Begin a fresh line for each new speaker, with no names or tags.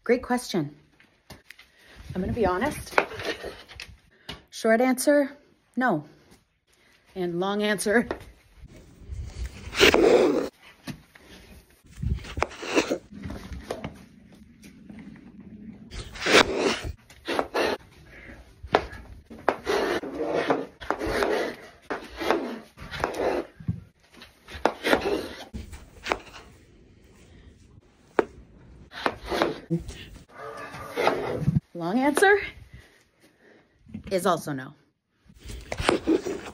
Great question. I'm gonna be honest. Short answer, no. And long answer, long answer is also no.